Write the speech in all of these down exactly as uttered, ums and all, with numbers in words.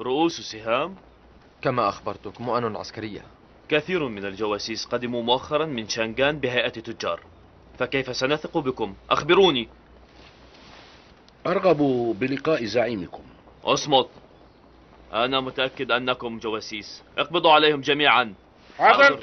رؤوس سهام؟ كما أخبرتك، مؤن عسكرية. كثير من الجواسيس قدموا مؤخرا من شانغان بهيئة تجار، فكيف سنثق بكم؟ أخبروني. أرغب بلقاء زعيمكم. اصمت، أنا متأكد أنكم جواسيس. اقبضوا عليهم جميعا. حاضر.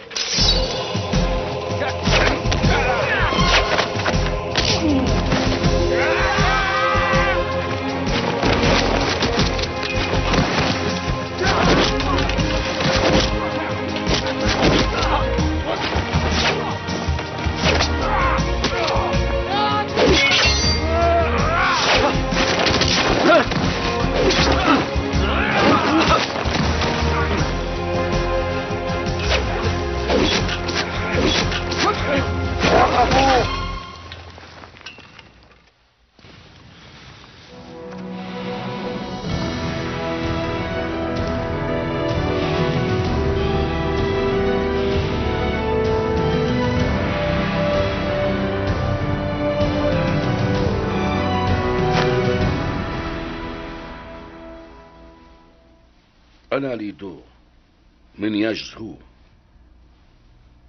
أنا ليدو من ياجزهو.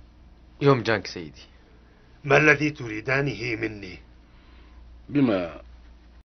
يوم جانك سيدي. ما الذي تريدانه مني؟ بما